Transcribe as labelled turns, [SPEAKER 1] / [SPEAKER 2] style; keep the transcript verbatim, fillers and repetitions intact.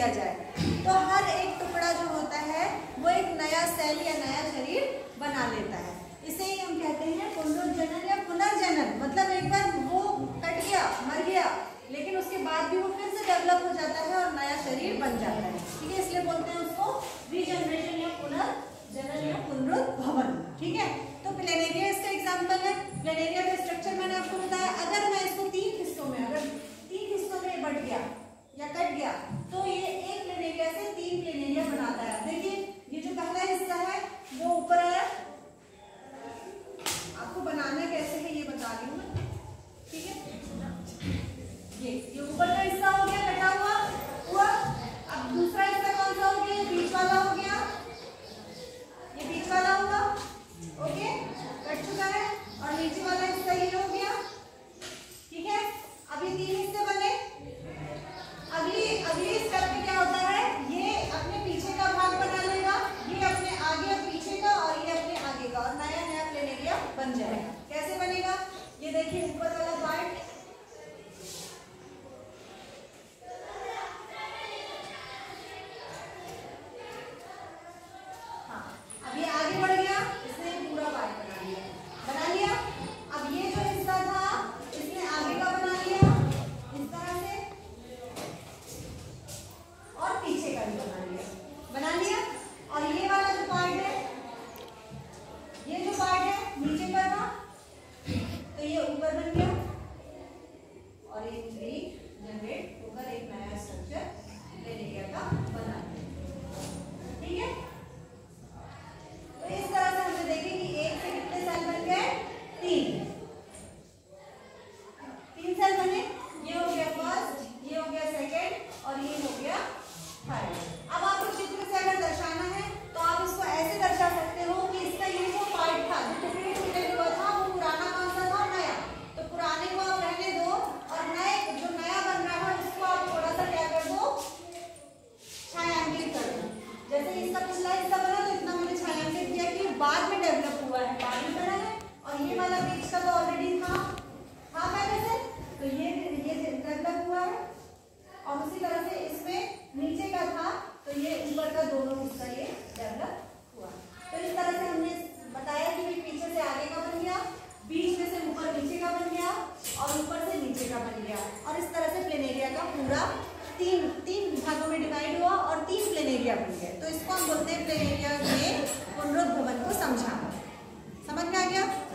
[SPEAKER 1] दिया जाए तो हर एक टुकड़ा जो होता है वो एक नया सेल या नया शरीर बना लेता है। इसे ही हम कहते हैं पुनरुज्जनन या पुनर्जनन। मतलब एक बार वो कट गया, मर गया, लेकिन उसके बाद भी वो फिर से डेवलप हो जाता है और नया शरीर बन जाता है। ठीक है, इसलिए बोलते हैं उसको रीजनरेशन या पुनर्जनन या पुनरुद्भवन। ठीक है, तो प्लेनेरिया इसका एग्जाम्पल है। प्लेनेरिया का स्ट्रक्चर मैंने आपको बताया। अगर मैं इसको तीन हिस्सों में अगर तीन हिस्सों में बट गया या कट गया तो ये एक प्लेनेरिया से तीन प्लेनेरिया बनाता है। देखिए ये जो पहला हिस्सा है वो ऊपर है, आपको बनाना कैसे है ये बता रही हूँ मैं। ठीक है, ये ये ऊपर का हिस्सा हो गया कटा हुआ हुआ। अब दूसरा हिस्सा कौन सा हो गया? बीच वाला हो गया, ये बीच वाला होगा। ओके, कट चुका है। और नीचे वाला हिस्सा ये हो गया। ठीक है, अब ये तीन हिस्से बने। अगली अगली स्टेप में क्या होता है? ये अपने पीछे का भाग बना लेगा, ये अपने आगे और पीछे का, और ये अपने आगे का, और नया नया प्लेनेरिया बन जाएगा। कैसे बनेगा? ये देखिए ऊपर वाला पार्ट, हाँ अब ये आगे बढ़ गया, इसने पूरा पार्ट बना लिया बना लिया अब ये जो हिस्सा था इसने आगे का बना लिया इस तरह से, और पीछे का भी बना लिया बना लिया और ये वाला जो पार्ट है, ये जो पार्ट है नीचे का था तो ये ऊपर बन गया, और ये थ्री जनरेट होकर एक नया स्ट्रक्चर प्लेनेरिया का बना। ठीक है, तो इस तरह से हमने देखे कि एक से कितने सेल बन गए? तीन तीन सेल बने। ये हो गया फर्स्ट, ये हो गया सेकंड, और ये हो गया थर्ड। अब आपको चित्र से अगर दर्शाना है तो आप इसको ऐसे दर्शा सकते हो कि इसका ये जो पार्ट था जो टुकड़े टुकड़े हुआ था वो पुराना कौन सा था? नया। तो पुराने को आप रहने दो और नए जो नया बन रहा है उसको आप थोड़ा सा क्या कर दो? छायांकित कर दो। जैसे इसका पिछला हिस्सा बना तो इतना मैंने छायांकित किया कि बाद में डेवलप हुआ है, बाद में बना है, और ये वाला बीच का तो ऑलरेडी था था पहले से, तो ये ये डेवलप हुआ है। और उसी तरह से इसमें नीचे का था तो ये ऊपर का दोनों हिस्सा ये डेवलप हुआ। तो इस तरह से हमने बताया कि पीछे से आगे का बन गया, बीच में से ऊपर नीचे का बन गया, और ऊपर से नीचे का बन गया। और इस तरह से प्लेनेरिया का पूरा तीन तीन भागों में डिवाइड हुआ और तीन प्लेनेरिया बन गए। तो इसको हम बोलते हैं प्लेनेरिया के पुनरुद्भवन को समझाना। समझ में आ गया?